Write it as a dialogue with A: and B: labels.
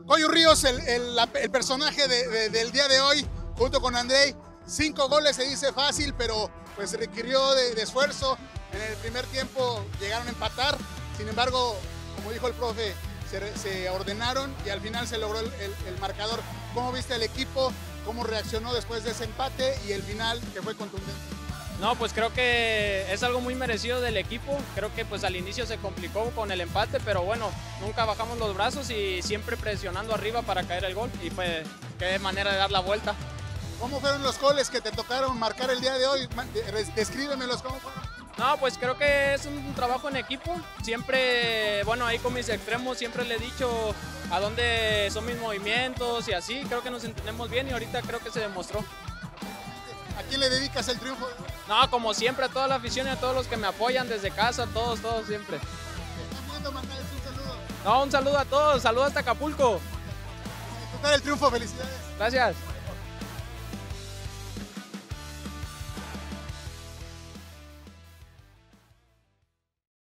A: Coyo Ríos, el personaje del día de hoy, junto con Andrei. 5 goles se dice fácil, pero pues requirió de esfuerzo. En el primer tiempo llegaron a empatar, sin embargo, como dijo el profe, se ordenaron y al final se logró el marcador. ¿Cómo viste el equipo? ¿Cómo reaccionó después de ese empate y el final que fue contundente?
B: No, pues creo que es algo muy merecido del equipo. Creo que pues al inicio se complicó con el empate, pero bueno, nunca bajamos los brazos y siempre presionando arriba para caer el gol. Y pues qué manera de dar la vuelta.
A: ¿Cómo fueron los goles que te tocaron marcar el día de hoy? Descríbemelos, ¿cómo fueron?
B: No, pues creo que es un trabajo en equipo. Siempre, bueno, ahí con mis extremos siempre le he dicho a dónde son mis movimientos y así. Creo que nos entendemos bien y ahorita creo que se demostró.
A: ¿A quién le dedicas el triunfo?
B: No, como siempre, a toda la afición y a todos los que me apoyan desde casa, todos siempre.
A: ¿Están viendo, mandales un saludo?
B: No, un saludo a todos, saludos hasta Acapulco.
A: Disfrutar el triunfo, felicidades.
B: Gracias.